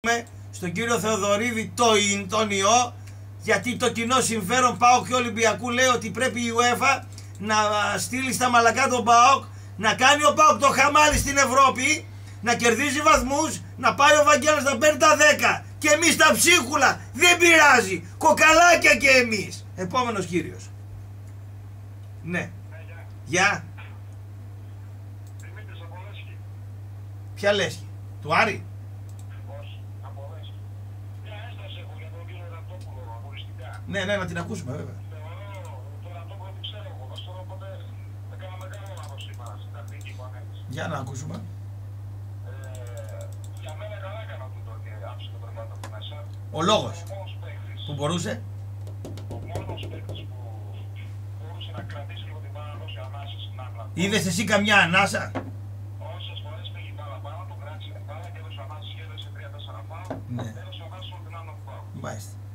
στον κύριο Θεοδωρίδη τον ιό, γιατί το κοινό συμφέρον ΠΑΟΚ και Ολυμπιακού λέει ότι πρέπει η UEFA να στείλει στα μαλακά τον ΠΑΟΚ, να κάνει ο ΠΑΟΚ το χαμάλι στην Ευρώπη, να κερδίζει βαθμούς, να πάει ο Βαγγέλος να παίρνει τα 10 και εμείς τα ψίχουλα, δεν πειράζει, κοκαλάκια και εμείς. Επόμενος κύριος. Ναι. Γεια. Ποια Λέσχη, του Άρη? Ναι, ναι, να την ακούσουμε βέβαια. Για να ακούσουμε. Ο λόγος που μπορούσε. Είδες εσύ καμιά ανάσα? Όσες φορές πήγε παραπάνω, τον κράτησε την μπάλα και έδωσε ανάσα, σχέδωσε 3-4 φάουλ. Ναι. Έδωσε ανάσα στον δυνάμο του ΠΑΟΚ. Μάλιστα.